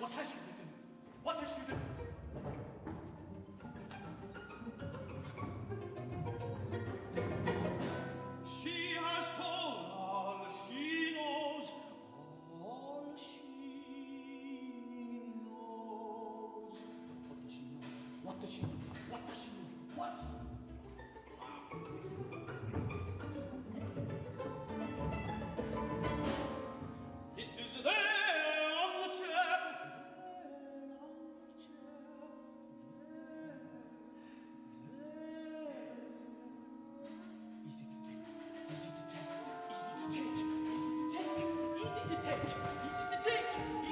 What has she written? What has she written? She has told all she knows. All she knows. What does she know? What does she know? What does she know? What? It is there on the chair. There on the chair. There. Easy to take. Easy to take. Easy to take. Easy to take. Easy to take. Easy to take.